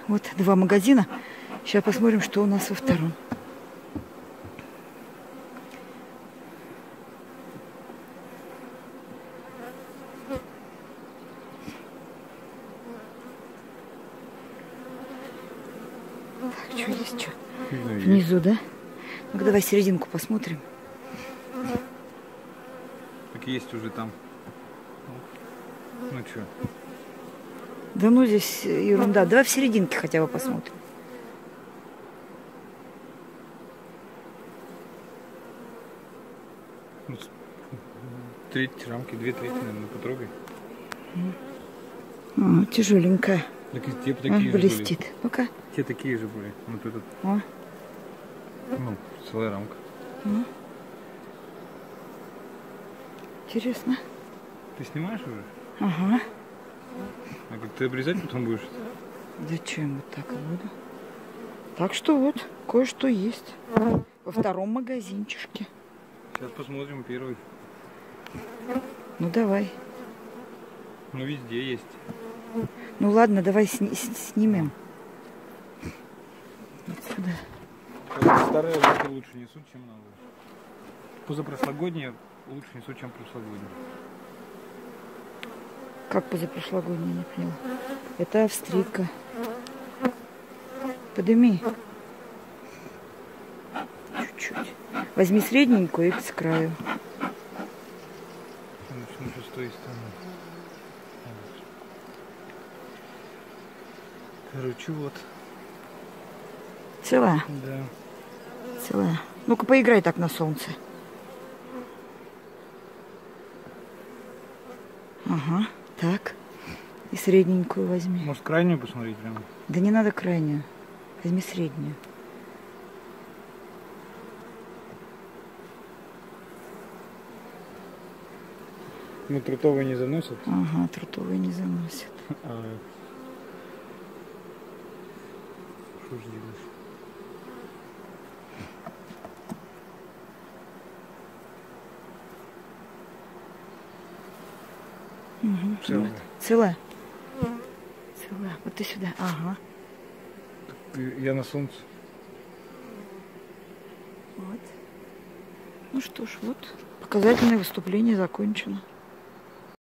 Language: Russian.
Вот два магазина. Сейчас посмотрим, что у нас во втором. Так, что есть, что? Внизу, да? Ну-ка, давай серединку посмотрим. Так есть уже там. Ну что? Да ну здесь ерунда. Давай в серединке хотя бы посмотрим. Ну, треть рамки, 2/3, наверное, потрогай. Тяжеленькая. Так и те такие же блестит. были. Ну-ка. Те такие же были. Вот этот. Ну, целая рамка. Интересно. Ты снимаешь уже? Ага. А как ты обрезать потом будешь? Зачем вот так и буду? Так что вот, кое-что есть. Во втором магазинчишке. Сейчас посмотрим первый. Ну давай. Ну везде есть. Ну ладно, давай снимем. Вот сюда. Старые луки лучше несут, чем новые. Позапрошлогодние лучше несут, чем прошлогодние. Как позапрошлогодние, не поняла. Это австрийка. Подними. Чуть-чуть. Возьми средненькую и с краю. Начну с той стороны. Короче, вот. Целая? Да. Целая. Ну-ка, поиграй так на солнце. Ага, так. И средненькую возьми. Может, крайнюю посмотреть прямо? Да не надо крайнюю. Возьми среднюю. Ну, трутовые не заносят? Ага, трутовые не заносят. Что ж делаешь? Угу. Целая. Вот. Целая? Целая. Вот ты сюда. Ага. Я на солнце. Вот. Ну что ж, вот. Показательное выступление закончено.